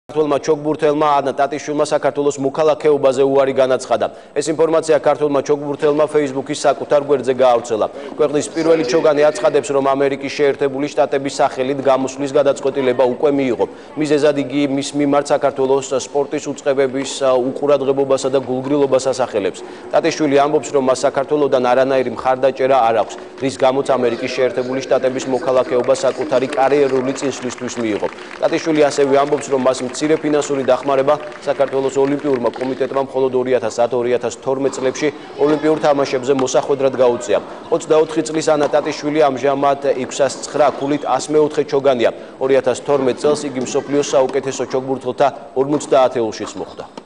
ქართულმა ჩოგბურთელმა ანა ტატიშვილმა საქართველოს მოქალაქეობაზე უარი განაცხადა. ეს ინფორმაცია ქართულმა ჩოგბურთელმა Facebook-ის საკუთარ გვერდზე გაავრცელა. ქვეყნის პირველი ჩოგანი აცხადებს, რომ ამერიკის შეერთებული შტატების სახელით გამოსვლის გადაწყვეტილება უკვე მიიღო. მიზეზად იგი მის მიმართ საქართველოს სპორტის უწყებების უყურადღებობასა და გულგრილობას ასახელებს. ტატიშვილი ამბობს, რომ მას საქართველოსდან არანაირი მხარდაჭერა არ აქვს, რის გამოც ამერიკის შეერთებული შტატების მოქალაქეობა საკუთარი კარიერული წინსვლისთვის მიიღო. ტატიშვილი ასევე ამბობს, რომ მას მცირე ფინანსური დახმარება საქართველოს ოლიმპიურმა კომიტეტმა მხოლოდ 2010-2012 წლებში ოლიმპიურ თამაშებზე მოსახვედრად გაუწია. 24 წლის ანა ტატიშვილი ამჟამად 609 ქულით 104 ჩოგანია. 2012 წელს იგი მსოფლიოს საუკეთესო ჩოგბურთელთა 50-აშიც მოხვდა.